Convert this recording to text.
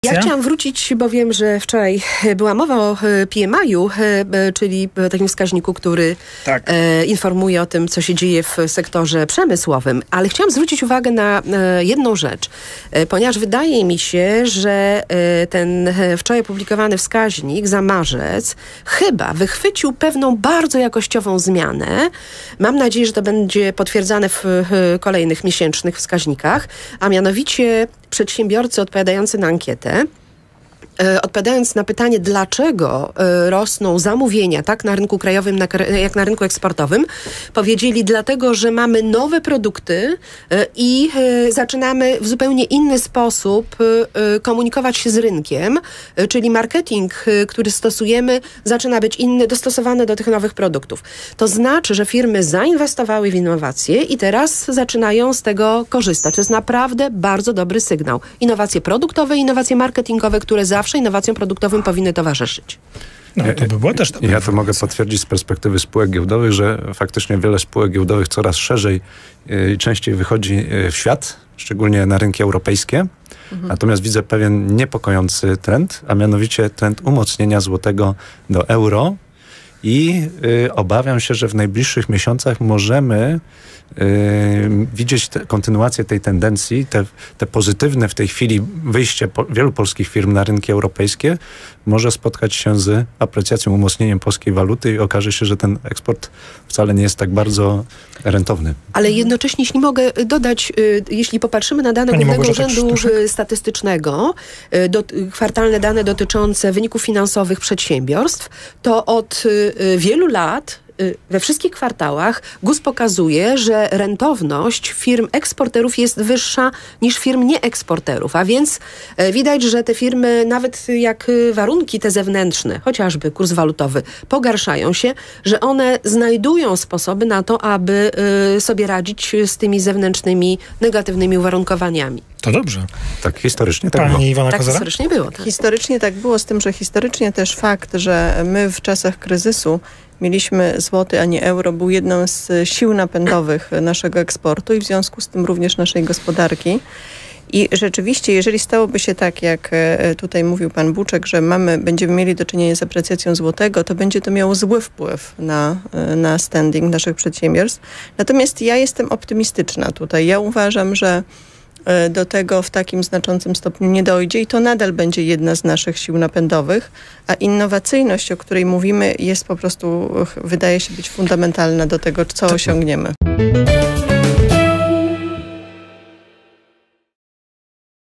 Ja chciałam wrócić, bo wiem, że wczoraj była mowa o PMI-u, czyli takim wskaźniku, który informuje o tym, co się dzieje w sektorze przemysłowym. Ale chciałam zwrócić uwagę na jedną rzecz, ponieważ wydaje mi się, że ten wczoraj opublikowany wskaźnik za marzec chyba wychwycił pewną bardzo jakościową zmianę. Mam nadzieję, że to będzie potwierdzane w kolejnych miesięcznych wskaźnikach, a mianowicie przedsiębiorcy odpowiadający na ankietę, odpowiadając na pytanie, dlaczego rosną zamówienia tak na rynku krajowym, jak na rynku eksportowym, powiedzieli dlatego, że mamy nowe produkty i zaczynamy w zupełnie inny sposób komunikować się z rynkiem, czyli marketing, który stosujemy, zaczyna być inny, dostosowany do tych nowych produktów. To znaczy, że firmy zainwestowały w innowacje i teraz zaczynają z tego korzystać. To jest naprawdę bardzo dobry sygnał. Innowacje produktowe, innowacje marketingowe, które zawsze innowacjom produktowym powinny towarzyszyć. No, to by było też dobre. Ja to mogę potwierdzić z perspektywy spółek giełdowych, że faktycznie wiele spółek giełdowych coraz szerzej i częściej wychodzi w świat, szczególnie na rynki europejskie. Natomiast widzę pewien niepokojący trend, a mianowicie trend umocnienia złotego do euro i obawiam się, że w najbliższych miesiącach możemy widzieć kontynuację tej tendencji, te pozytywne w tej chwili wyjście wielu polskich firm na rynki europejskie może spotkać się z aprecjacją, umocnieniem polskiej waluty i okaże się, że ten eksport wcale nie jest tak bardzo rentowny. Ale jednocześnie, jeśli mogę dodać, jeśli popatrzymy na dane Głównego Urzędu Statystycznego, kwartalne dane dotyczące wyników finansowych przedsiębiorstw, to od wielu lat we wszystkich kwartałach GUS pokazuje, że rentowność firm eksporterów jest wyższa niż firm nieeksporterów, a więc widać, że te firmy, nawet jak warunki te zewnętrzne, chociażby kurs walutowy, pogarszają się, że one znajdują sposoby na to, aby sobie radzić z tymi zewnętrznymi negatywnymi uwarunkowaniami. To dobrze. Tak historycznie tak Pani było. Iwona Tak Kozera? historycznie było. Tak. Historycznie tak było, z tym, że historycznie też fakt, że my w czasach kryzysu mieliśmy złoty, a nie euro, był jedną z sił napędowych naszego eksportu i w związku z tym również naszej gospodarki. I rzeczywiście, jeżeli stałoby się tak, jak tutaj mówił pan Buczek, że będziemy mieli do czynienia z aprecjacją złotego, to będzie to miało zły wpływ na standing naszych przedsiębiorstw. Natomiast ja jestem optymistyczna tutaj. Ja uważam, że do tego w takim znaczącym stopniu nie dojdzie i to nadal będzie jedna z naszych sił napędowych, a innowacyjność, o której mówimy, jest po prostu, wydaje się być fundamentalna do tego, co osiągniemy.